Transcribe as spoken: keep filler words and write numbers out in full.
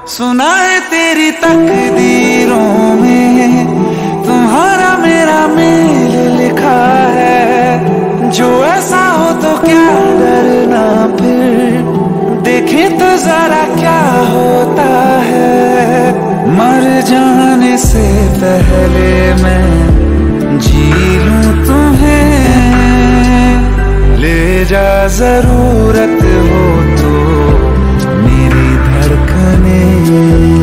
सुना है तेरी तकदीरों में तुम्हारा मेरा मेल लिखा है। जो ऐसा हो तो क्या डरना, फिर देखे तो जरा क्या होता है। मर जाने से पहले मैं जी लूं तुम्हें, ले जा जरूरत हो तो मेरी धड़कने।